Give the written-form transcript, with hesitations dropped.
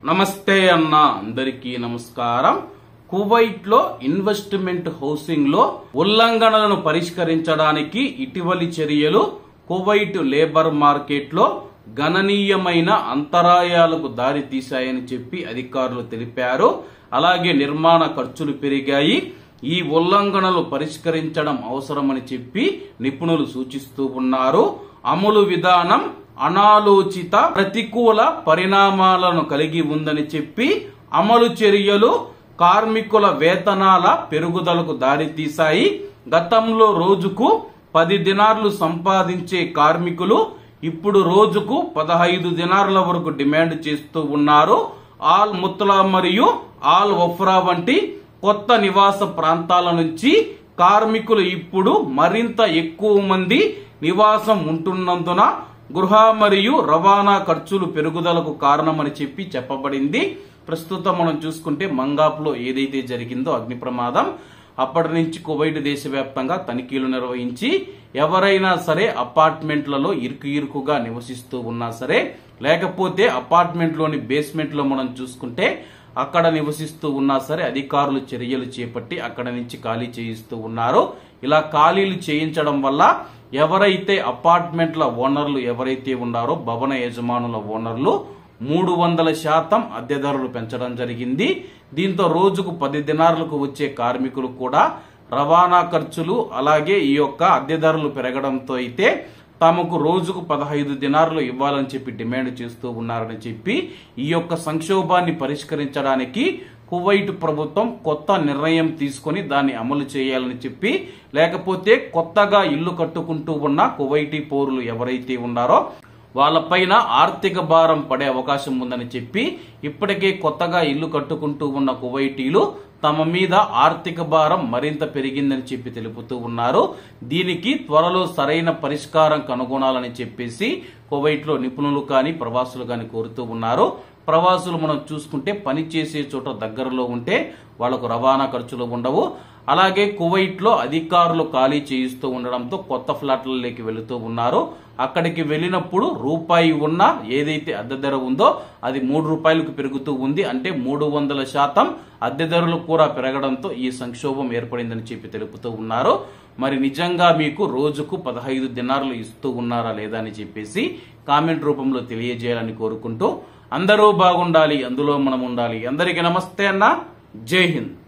నమస్తే అన్న అందరికీ నమస్కారం. కువైట్ లో ఇన్వెస్ట్మెంట్ హౌసింగ్ లో ఉల్లంఘనలను పరిష్కరించడానికి ఇటీవలి చర్యలు కువైట్ లేబర్ మార్కెట్ లో గణనీయమైన అంతరాయాలకు దారి తీశాయని చెప్పి అధికారులు తెలిపారు. అలాగే నిర్మాణ ఖర్చులు పెరిగాయి. ఈ ఉల్లంఘనలు పరిష్కరించడం అవసరమని చెప్పి నిపుణులు సూచిస్తూ ఉన్నారు. అమలు విధానం అనాలోచిత ప్రతికూల పరిణామాలను కలిగి ఉందని చెప్పి అమలు చర్యలు కార్మికుల వేతనాల పెరుగుదలకు దారితీశాయి. గతంలో రోజుకు 10 దినార్లు సంపాదించే కార్మికులు ఇప్పుడు రోజుకు 15 దినార్ల వరకు డిమాండ్ చేస్తూ ఉన్నారు. ఆల్ ముత్లా మరియు ఆల్ వఫ్రా వంటి కొత్త నివాస ప్రాంతాల నుంచి కార్మికులు ఇప్పుడు మరింత ఎక్కువ మంది నివాసం ఉంటున్నందున గృహ మరియు రవాణా ఖర్చులు పెరుగుదలకు కారణమని చెప్పి చెప్పబడింది. ప్రస్తుతం మనం చూసుకుంటే మంగాప్ లో ఏదైతే జరిగిందో అగ్ని ప్రమాదం, అప్పటి నుంచి కువైట్ దేశవ్యాప్తంగా తనిఖీలు నిర్వహించి ఎవరైనా సరే అపార్ట్మెంట్లలో ఇరుకుగా నివసిస్తూ ఉన్నా సరే, లేకపోతే అపార్ట్మెంట్ లోని బేస్మెంట్ లో మనం చూసుకుంటే అక్కడ నివసిస్తూ ఉన్నా సరే అధికారులు చర్యలు చేపట్టి అక్కడ నుంచి ఖాళీ చేయిస్తూ ఉన్నారు. ఇలా ఖాళీలు చేయించడం వల్ల ఎవరైతే అపార్ట్మెంట్ల ఓనర్లు ఎవరైతే ఉన్నారో భవన యజమానుల ఓనర్లు 300% అద్దె ధరలు పెంచడం జరిగింది. దీంతో రోజుకు 10 దినార్లకు వచ్చే కార్మికులు కూడా రవాణా ఖర్చులు అలాగే ఈ యొక్క అద్దె ధరలు పెరగడంతో అయితే తమకు రోజుకు 15 దినార్లు ఇవ్వాలని చెప్పి డిమాండ్ చేస్తూ ఉన్నారని చెప్పి ఈ యొక్క సంక్షోభాన్ని పరిష్కరించడానికి కువైట్ ప్రభుత్వం కొత్త నిర్ణయం తీసుకుని దాన్ని అమలు చేయాలని చెప్పి, లేకపోతే కొత్తగా ఇల్లు కట్టుకుంటూ ఉన్న కువైటీ పౌరులు ఎవరైతే ఉన్నారో వాళ్ళపైన ఆర్థిక భారం పడే అవకాశం ఉందని చెప్పి ఇప్పటికే కొత్తగా ఇల్లు కట్టుకుంటూ ఉన్న కువైటీలు తమ మీద ఆర్థిక భారం మరింత పెరిగిందని చెప్పి తెలుపుతూ ఉన్నారు. దీనికి త్వరలో సరైన పరిష్కారం కనుగొనాలని చెప్పేసి కువైట్ లో నిపుణులు కానీ ప్రవాసులు కానీ కోరుతూ ఉన్నారు. ప్రవాసులు మనం చూసుకుంటే పని చేసే చోట దగ్గరలో ఉంటే వాళ్లకు రవాణా ఖర్చులు ఉండవు. అలాగే కువైట్ లో అధికారులు ఖాళీ చేయిస్తూ ఉండడంతో కొత్త ఫ్లాట్లలోకి వెళుతూ ఉన్నారు. అక్కడికి వెళ్ళినప్పుడు రూపాయి ఉన్న ఏదైతే అద్దె ధర ఉందో అది 3 రూపాయలకు పెరుగుతూ ఉంది. అంటే 300% అద్దె ధరలు కూడా పెరగడంతో ఈ సంక్షోభం ఏర్పడిందని చెప్పి తెలుపుతూ ఉన్నారు. మరి నిజంగా మీకు రోజుకు 15 దినార్లు ఇస్తూ ఉన్నారా లేదా అని చెప్పేసి కామెంట్ రూపంలో తెలియజేయాలని కోరుకుంటూ అందరూ బాగుండాలి, అందులో మనం ఉండాలి. అందరికీ నమస్తే అన్న, జై హింద్.